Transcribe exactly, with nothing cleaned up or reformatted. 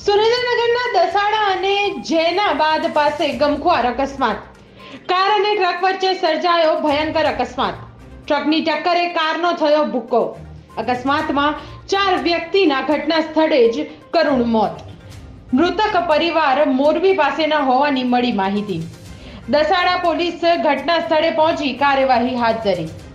સુરેન્દ્રનગરના દસાડા અને જૈનાબાદ પાસે ગમખ્વાર અકસ્માત. કાર અને ટ્રક વચ્ચે સર્જાયો ભયંકર અકસ્માત. ટ્રકની ટક્કરે કારનો થયો ભૂક્કો. અકસ્માતમાં ચાર વ્યક્તિના ઘટના સ્થળે જ કરુણ મોત. મૃતક પરિવાર મોરબી પાસેના હોવાની મળી માહિતી. દસાડા પોલીસ ઘટના સ્થળે પહોંચી કાર્યવાહી હાથ ધરી.